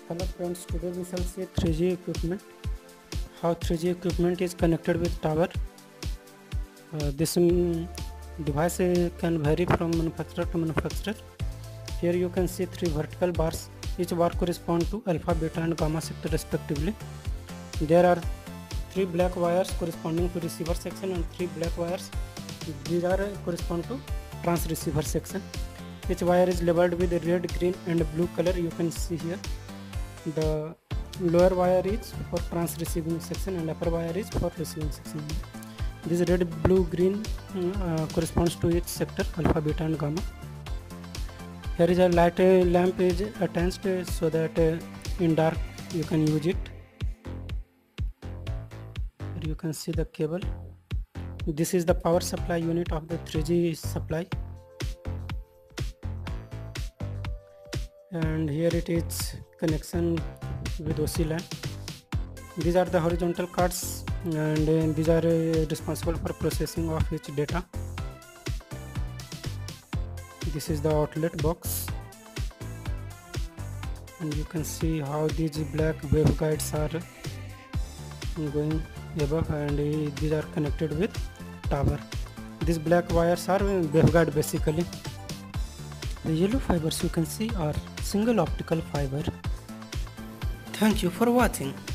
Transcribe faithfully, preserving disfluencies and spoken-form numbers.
Hello friends, today we shall see three G equipment. How three G equipment is connected with tower. Uh, this um, device uh, can vary from manufacturer to manufacturer. Here you can see three vertical bars. Each bar corresponds to alpha, beta and gamma sector respectively. There are three black wires corresponding to receiver section and three black wires. These are uh, correspond to trans receiver section. Each wire is labeled with red, green and blue color. You can see here. The lower wire is for trans receiving section and upper wire is for receiving section. This red, blue, green uh, corresponds to each sector alpha, beta and gamma. Here is a light uh, lamp is attached uh, so that uh, in dark you can use it. Here you can see the cable. This is the power supply unit of the three G supply. And here it is connection with O C LAN. These are the horizontal cards and uh, these are uh, responsible for processing of each data. This is the outlet box, and you can see how these black waveguides are going above, and uh, these are connected with tower. These black wires are waveguide basically. The yellow fibers you can see are single optical fiber. Thank you for watching.